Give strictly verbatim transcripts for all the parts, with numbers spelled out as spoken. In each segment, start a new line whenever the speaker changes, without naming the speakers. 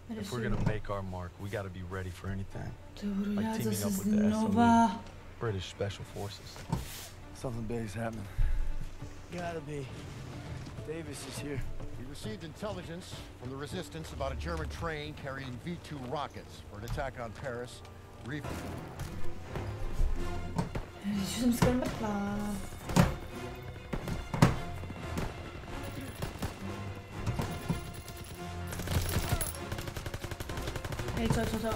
If we're gonna make our mark, we gotta be ready for anything.
To budu
Like
dělat
teaming
zase
up with the S O
znova.
E, British Special Forces.
Something big's happening. Gotta be. Davis is here.
We received intelligence from the resistance about a German train carrying V two rockets for an attack on Paris. Re
Ježiš, jsem skoro mrtvá. Hej, co, co, co?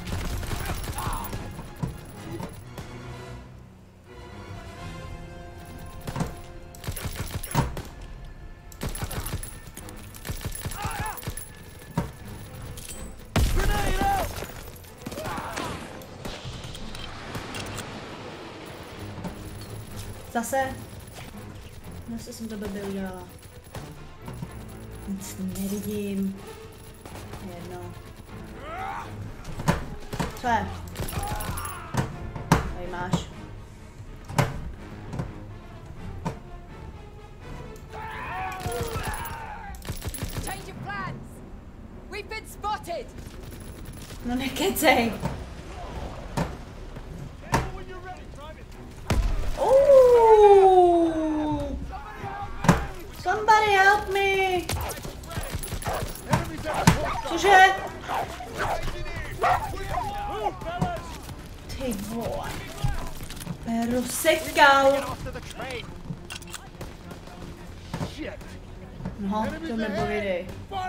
Zase? Zase jsem to blbě udělala. Nic nevidím. Jedno. Co je? Tady máš.
Change of plans. We've been spotted.
No nekecej. Ooh! Somebody help me! Cože? Ty vole. Rozsekal. No, to mi povědej.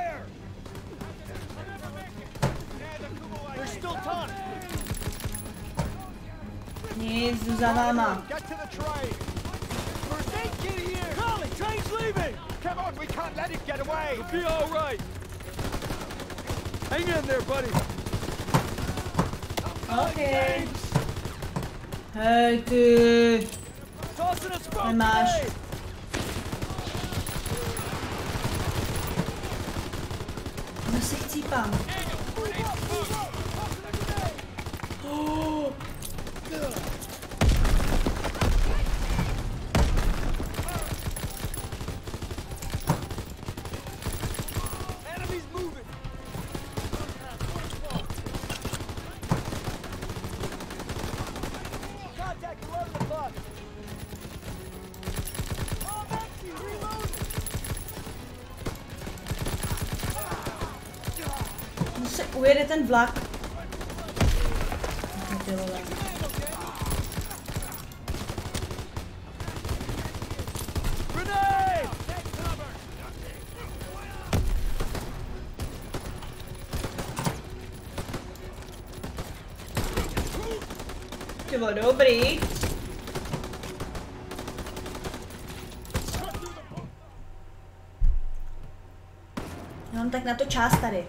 Nic, jdu za váma.
Hang in there, buddy.
Okay. Hej ty. Nemáš. No si chcípám. Oh. Ujede ten vlak. Ty vole. Ty vole, dobrý. Já mám tak na to čas tady.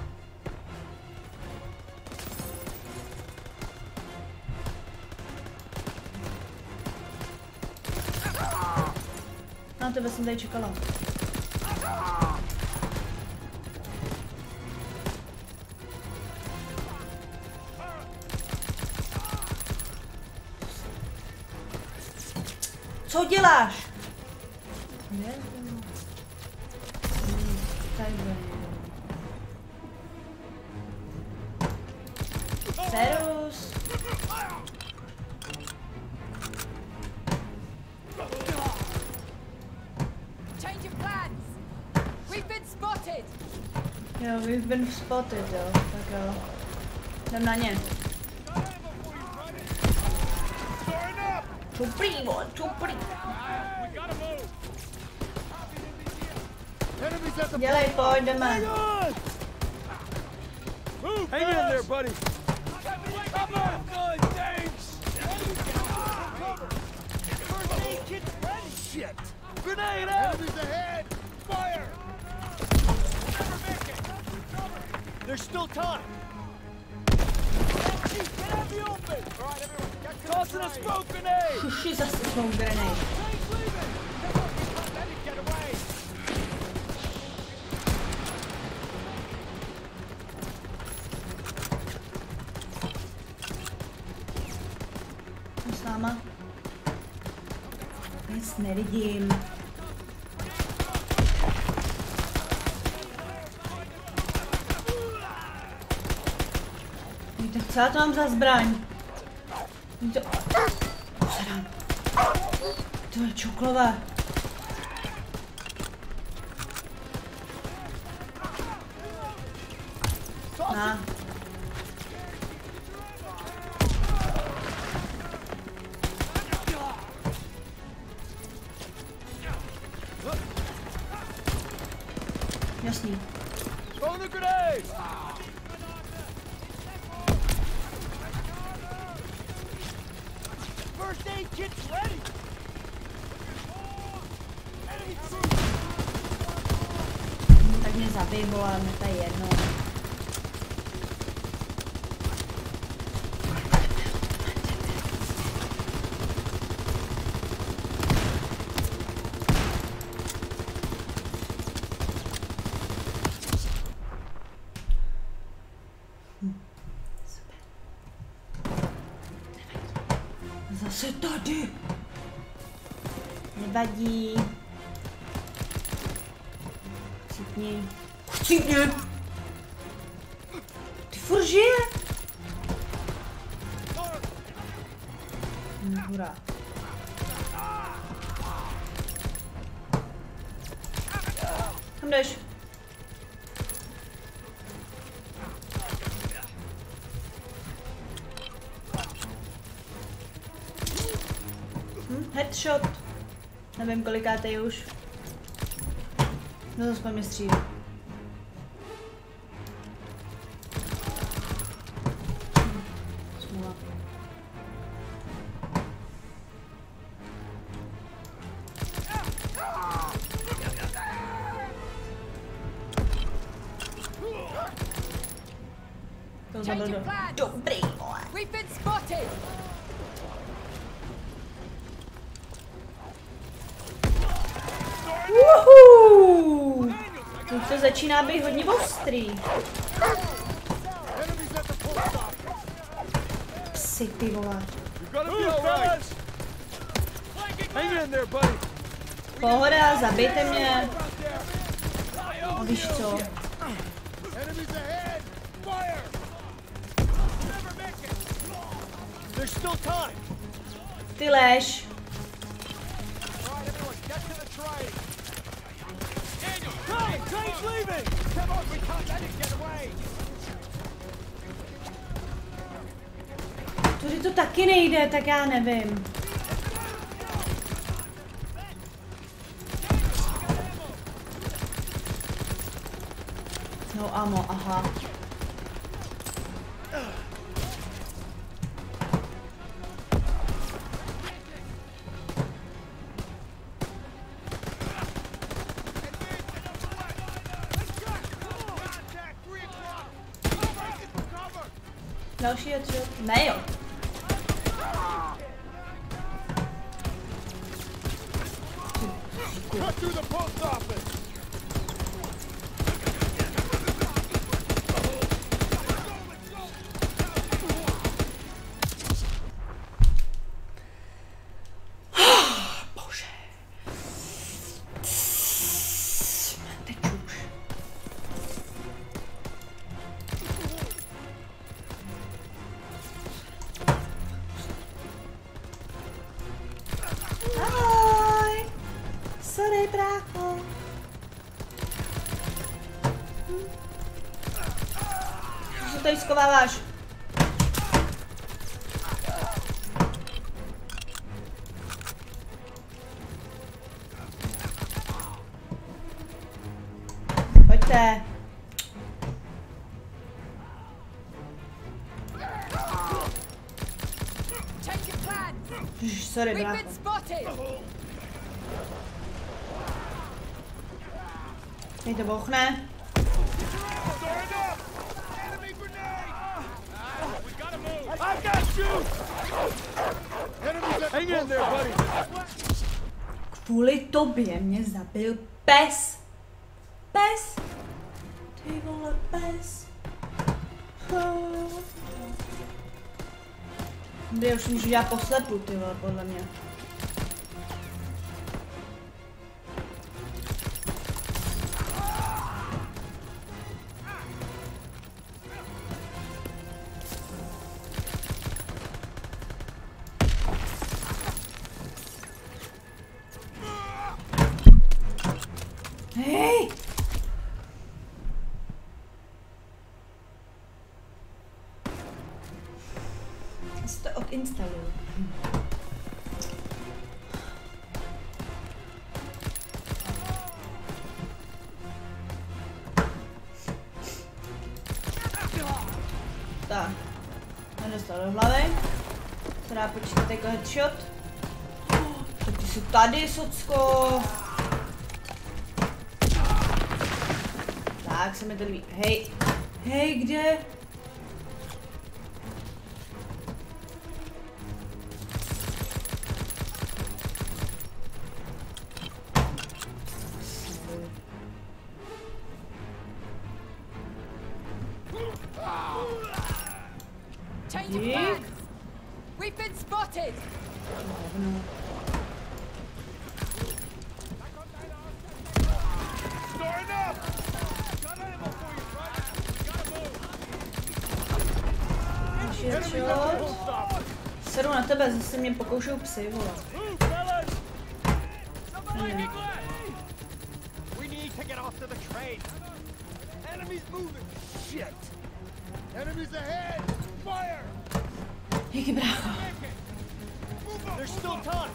Na tebe jsem tady čekala. Co děláš? Ne. Serus.
Change of plans. We've been spotted.
Jo, we've been spotted, jo. Tak jo. Jdem na ně. Čuprý, vole, čuprý. Dělej, pojď, jdeme.
Hang in there, buddy. Shit! Grenade out! Enemies ahead! Fire! There's still time. Get out the open! All right, everyone, get to tossing a smoke grenade!
She's a smoke grenade.
let it get away!
S náma. Nic nevidím. Tak co já to mám za zbraň? To... Zadám. To je čoklové. Na. Jasný. Tak mě zabij, vole, mi to je jedno. Zase tady. Nevadí. Chcípni. Chcípni. Ty furt žije. Hm, hurá. Kam jdeš? Hm, headshot. Nevím kolikátej už. No zase po mě střílí. Hm, smůla. To zabil do... Dobrý, vole.
We've been spotted.
Woohoo! Už to začíná být hodně ostrý. Psy, ty vole. Pohoda, zabijte mě. A víš co? Ty lež. Tudy to taky nejde, tak já nevím. No amo, aha. Další je tři. Ne jo. Bože. Teď už. Ahoj. Sorry, brácho. Hm. Co se tady schováváš? Pojďte. Ježiš, sorry, brácho. Teď to bouchne. Kvůli tobě mě zabil pes. Pes. Ty vole, pes. Kde už můžu dělat poslepu, ty vole, podle mě. Hej! Já si to odinstaluju. Tak. Nedostal do hlavy. Se dá počítat jako headshot. Tak ty jsi tady, socko. Tak se mi to líbí. Hej. Hej, kde?
Change of plans. We've been spotted.
Sedu na tebe, zase mě pokoušou psy, vole. Hmm.
We need to get off to the train. Enemies moving. Shit. Enemies ahead. Fire.
Díky, brácho.
There's still time.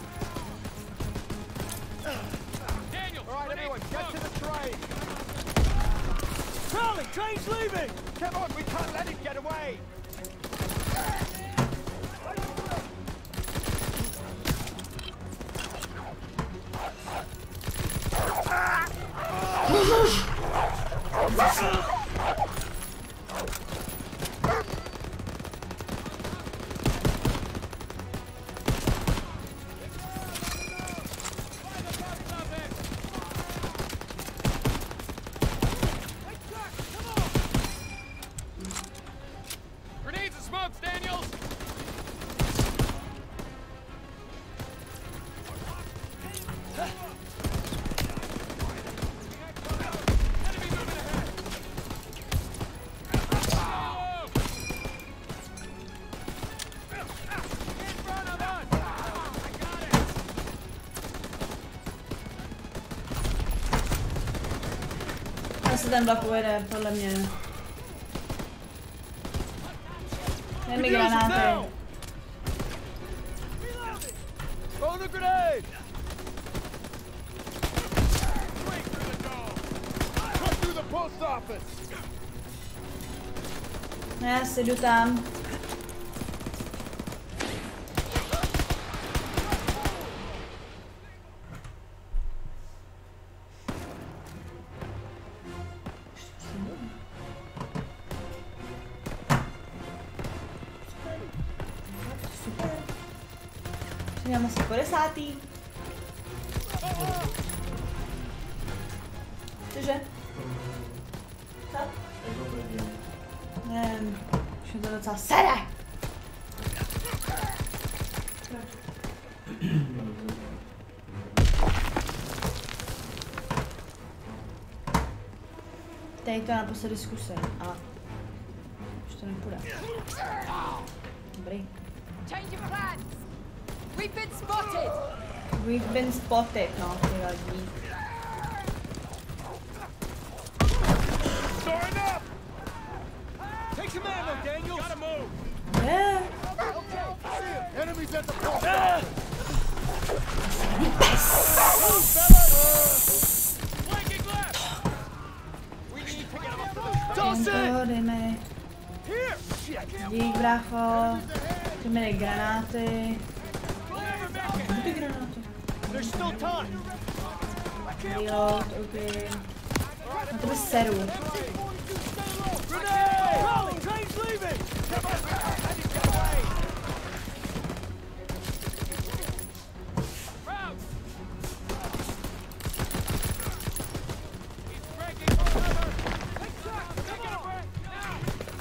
Daniel, all right, everyone, get to the train. Charlie, train's leaving. Come on, we can't let it get away. Grenades and smokes, Daniels.
Asi ten vlak ujede, podle mě. Dej mi granáty.
Throw the grenade. Cut through the post office.
Ne, já si jdu tam. Mám asi po desátý. Cože? Co? Nevím, už mi to docela sere. Tady to naposledy zkusím, ale už to nepůjde. Dobrý.
Change of plans. We've been spotted.
We've been spotted, no, ty vadí.
Storing up. Take some ammo, Daniel. Gotta move.
Yeah.
Okay, enemies at the post office. Move, fellas. Flanking left. We need to get off the
Toss it. Dejme.
Here. Shit.
Dík, brácho. Ty mi dej granáty. Ty granáty.
There's still time.
Reload, ok. Na tebe seru.
Grenade! Charlie, train's leaving. Come on, let it get away. Rouse. He's breaking over. Take shot. Take it away. Now.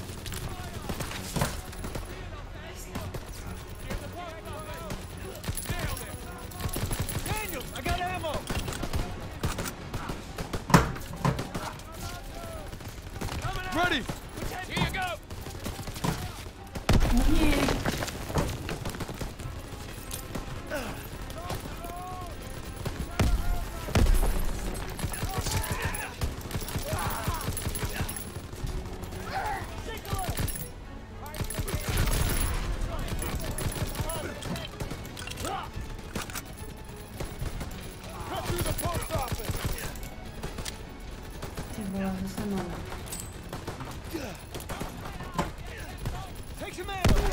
Daniel, I got ammo. Ready. Here you go.
Ty vole, zase máme.
Take some ammo.